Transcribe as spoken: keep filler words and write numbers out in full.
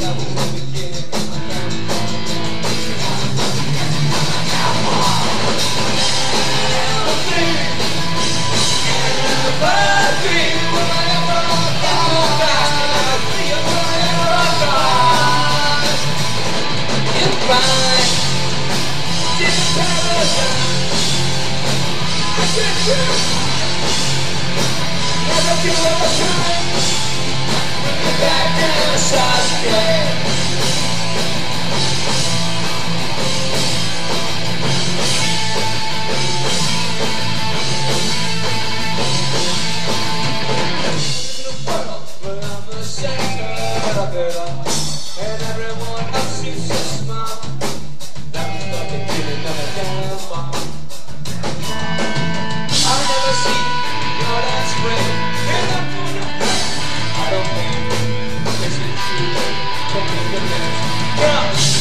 Never give up a time. Back down the side again. In a world where I'm the center of it all, and everyone else seems so small. I'm stuck in feeling of a damn ball. I'll never see your last spring in the moon. I don't think this is true. Don't think of this.